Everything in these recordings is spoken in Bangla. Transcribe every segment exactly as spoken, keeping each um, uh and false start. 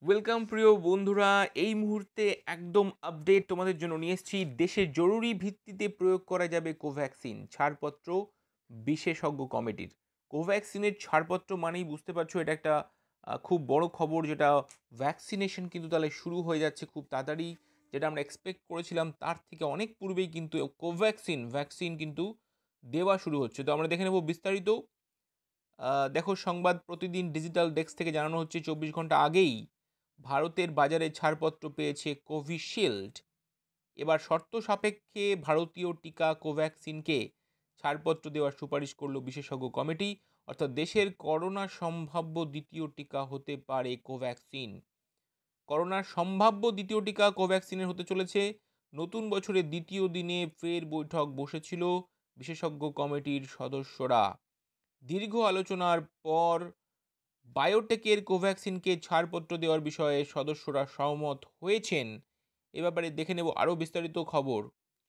ওয়েলকাম প্রিয় বন্ধুরা। এই মুহূর্তে একদম আপডেট তোমাদের জন্য নিয়ে এসেছি। দেশে জরুরি ভিত্তিতে প্রয়োগ করা যাবে কোভ্যাক্সিন, ছাড়পত্র বিশেষজ্ঞ কমিটির। কোভ্যাক্সিনের ছাড়পত্র মানেই বুঝতে পারছো এটা একটা আহ, খুব বড় খবর, যেটা ভ্যাকসিনেশন কিন্তু তাহলে শুরু হয়ে যাচ্ছে খুব তাড়াতাড়ি। যেটা আমরা এক্সপেক্ট করেছিলাম তার থেকে অনেক পূর্বেই কিন্তু কোভ্যাক্সিন ভ্যাকসিন কিন্তু দেওয়া শুরু হচ্ছে। তো আমরা দেখে নেব বিস্তারিত। আহ, দেখো, সংবাদ প্রতিদিন ডিজিটাল ডেস্ক থেকে জানানো হচ্ছে চব্বিশ ঘন্টা আগেই ভারতের বাজারে ছাড়পত্র পেয়েছে কোভিশিল্ড। এবার শর্ত সাপেক্ষে ভারতীয় টিকা কোভ্যাক্সিনকে ছাড়পত্র দেওয়ার সুপারিশ করল বিশেষজ্ঞ কমিটি। অর্থাৎ দেশের করোনা সম্ভাব্য দ্বিতীয় টিকা হতে পারে কোভ্যাক্সিন। করোনার সম্ভাব্য দ্বিতীয় টিকা কোভ্যাক্সিনের হতে চলেছে। নতুন বছরের দ্বিতীয় দিনে ফের বৈঠক বসেছিল বিশেষজ্ঞ কমিটির সদস্যরা। দীর্ঘ আলোচনার পর বায়োটেকের কোভ্যাক্সিনকে ছাড়পত্র দেওয়ার বিষয়ে সদস্যরা সহমত হয়েছেন। এ ব্যাপারে দেখে নেব আরও বিস্তারিত খবর।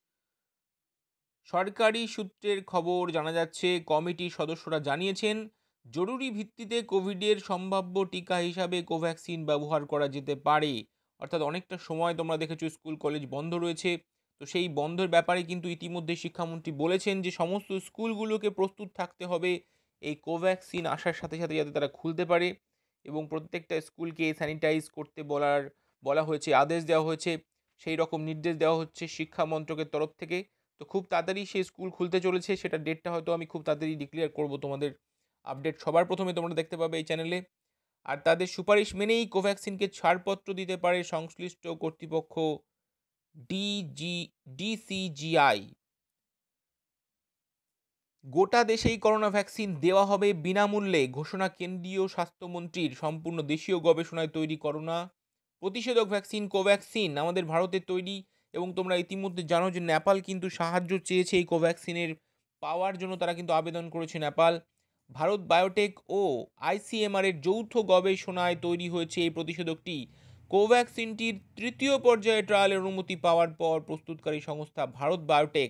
সরকারি সূত্রের খবর জানা যাচ্ছে, কমিটির সদস্যরা জানিয়েছেন জরুরি ভিত্তিতে কোভিডের সম্ভাব্য টিকা হিসাবে কোভ্যাক্সিন ব্যবহার করা যেতে পারে। অর্থাৎ অনেকটা সময় তোমরা দেখেছো স্কুল কলেজ বন্ধ রয়েছে, তো সেই বন্ধের ব্যাপারে কিন্তু ইতিমধ্যে শিক্ষামন্ত্রী বলেছেন যে সমস্ত স্কুলগুলোকে প্রস্তুত থাকতে হবে এই কোভ্যাক্সিন আসার সাথে সাথে, যাতে তারা খুলতে পারে। এবং প্রত্যেকটা স্কুলকে স্যানিটাইজ করতে বলার বলা হয়েছে, আদেশ দেওয়া হয়েছে, সেই রকম নির্দেশ দেওয়া হচ্ছে শিক্ষা মন্ত্রকের তরফ থেকে। তো খুব তাড়াতাড়ি সেই স্কুল খুলতে চলেছে, সেটা ডেটটা হয়তো আমি খুব তাড়াতাড়ি ডিক্লেয়ার করব। তোমাদের আপডেট সবার প্রথমে তোমরা দেখতে পাবে এই চ্যানেলে। আর তাদের সুপারিশ মেনেই কোভ্যাক্সিনকে ছাড়পত্র দিতে পারে সংশ্লিষ্ট কর্তৃপক্ষ ডিজি ডিসিজিআই। গোটা দেশেই করোনা ভ্যাকসিন দেওয়া হবে বিনামূল্যে, ঘোষণা কেন্দ্রীয় স্বাস্থ্যমন্ত্রীর। সম্পূর্ণ দেশীয় গবেষণায় তৈরি করোনা প্রতিষেধক ভ্যাকসিন কোভ্যাক্সিন আমাদের ভারতের তৈরি। এবং তোমরা ইতিমধ্যে জানো যে নেপাল কিন্তু সাহায্য চেয়েছে এই কোভ্যাক্সিনের পাওয়ার জন্য, তারা কিন্তু আবেদন করেছে নেপাল। ভারত বায়োটেক ও আইসিএমআর এর যৌথ গবেষণায় তৈরি হয়েছে এই প্রতিষেধকটি। কোভ্যাক্সিনটির তৃতীয় পর্যায়ে ট্রায়ালের অনুমতি পাওয়ার পর প্রস্তুতকারী সংস্থা ভারত বায়োটেক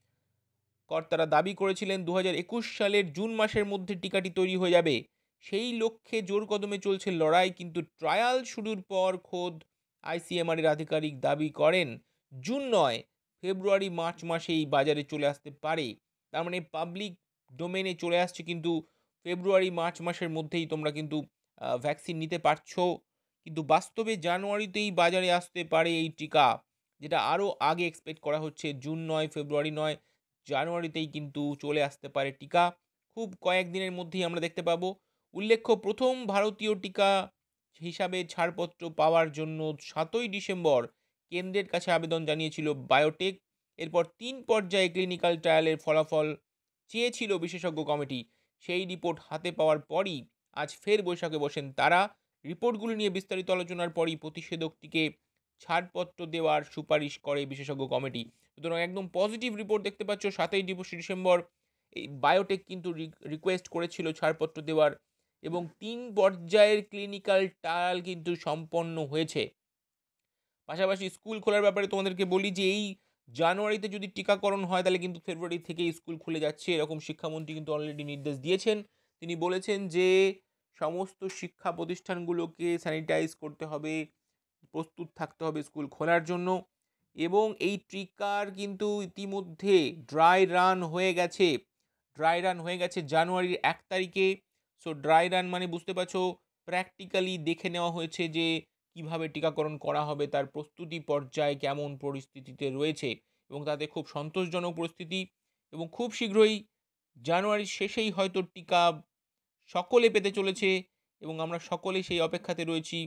কর্তারা দাবি করেছিলেন দু হাজার একুশ সালের জুন মাসের মধ্যে টিকাটি তৈরি হয়ে যাবে। সেই লক্ষ্যে জোর কদমে চলছে লড়াই, কিন্তু ট্রায়াল শুরুর পর খোদ আইসিএমআর এর আধিকারিক দাবি করেন জুন নয়, ফেব্রুয়ারি মার্চ মাসেই বাজারে চলে আসতে পারে। তার মানে পাবলিক ডোমেনে চলে আসছে, কিন্তু ফেব্রুয়ারি মার্চ মাসের মধ্যেই তোমরা কিন্তু ভ্যাকসিন নিতে পারছো। কিন্তু বাস্তবে জানুয়ারিতেই বাজারে আসতে পারে এই টিকা, যেটা আরও আগে এক্সপেক্ট করা হচ্ছে। জুন নয়, ফেব্রুয়ারি নয়, জানুয়ারিতেই কিন্তু চলে আসতে পারে টিকা। খুব কয়েকদিনের মধ্যেই আমরা দেখতে পাবো। উল্লেখ্য, প্রথম ভারতীয় টিকা হিসাবে ছাড়পত্র পাওয়ার জন্য সাতই ডিসেম্বর কেন্দ্রের কাছে আবেদন জানিয়েছিল বায়োটেক। এরপর তিন পর্যায়ে ক্লিনিক্যাল ট্রায়ালের ফলাফল চেয়েছিল বিশেষজ্ঞ কমিটি। সেই রিপোর্ট হাতে পাওয়ার পরই আজ ফের বৈঠকে বসেন তারা। রিপোর্টগুলি নিয়ে বিস্তারিত আলোচনার পরই প্রতিষেধকটিকে ছাড়পত্র দেওয়ার সুপারিশ করে বিশেষজ্ঞ কমিটি। সুতরাং একদম পজিটিভ রিপোর্ট দেখতে পাচ্ছ। সাতই ডিসেম্বর এই বায়োটেক কিন্তু রিকোয়েস্ট করেছিল ছাড়পত্র দেওয়ার, এবং তিন পর্যায়ের ক্লিনিক্যাল ট্রায়াল কিন্তু সম্পন্ন হয়েছে। পাশাপাশি স্কুল খোলার ব্যাপারে তোমাদেরকে বলি যে এই জানুয়ারিতে যদি টিকাকরণ হয় তাহলে কিন্তু ফেব্রুয়ারি থেকেই স্কুল খুলে যাচ্ছে, এরকম শিক্ষামন্ত্রী কিন্তু অলরেডি নির্দেশ দিয়েছেন। তিনি বলেছেন যে সমস্ত শিক্ষা প্রতিষ্ঠানগুলোকে স্যানিটাইজ করতে হবে, প্রস্তুত থাকতে হবে স্কুল খোলার জন্য। এবং এই টিকার কিন্তু ইতিমধ্যে ড্রাই রান হয়ে গেছে ড্রাই রান হয়ে গেছে জানুয়ারির এক তারিখে। সো ড্রাই রান মানে বুঝতে পারছো, প্র্যাকটিক্যালি দেখে নেওয়া হয়েছে যে কিভাবে টিকাকরণ করা হবে, তার প্রস্তুতি পর্যায়ে কেমন পরিস্থিতিতে রয়েছে, এবং তাতে খুব সন্তোষজনক পরিস্থিতি। এবং খুব শীঘ্রই জানুয়ারির শেষেই হয়তো টিকা সকলে পেতে চলেছে, এবং আমরা সকলেই সেই অপেক্ষাতে রয়েছি।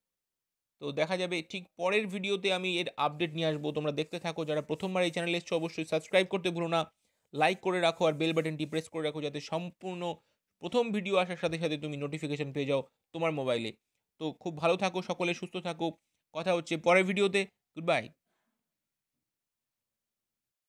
তো দেখা যাবে ঠিক পরের ভিডিওতে আমি এর আপডেট নিয়ে আসবো। তোমরা দেখতে থাকো। যারা প্রথমবার এই চ্যানেলে এসছো অবশ্যই সাবস্ক্রাইব করতে ভুলো না, লাইক করে রাখো আর বেল বাটনটি প্রেস করে রাখো, যাতে সম্পূর্ণ প্রথম ভিডিও আসার সাথে সাথে তুমি নোটিফিকেশন পেয়ে যাও তোমার মোবাইলে। তো খুব ভালো থাকো সকলে, সুস্থ থাকো। কথা হচ্ছে পরের ভিডিওতে। Good by.